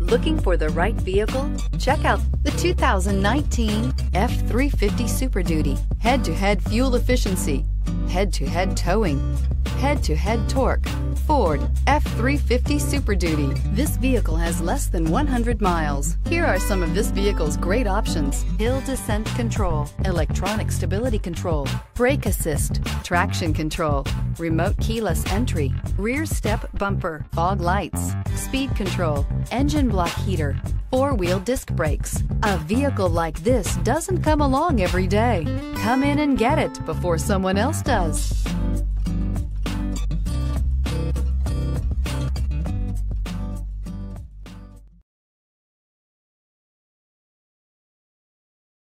Looking for the right vehicle? Check out the 2019 F-350 Super Duty. Head-to-head fuel efficiency, head-to-head towing, head-to-head torque. Ford F-350 Super Duty. This vehicle has less than 100 miles. Here are some of this vehicle's great options: hill descent control, electronic stability control, brake assist, traction control, remote keyless entry, rear step bumper, fog lights, speed control, engine block heater, four-wheel disc brakes. A vehicle like this doesn't come along every day. Come in and get it before someone else does.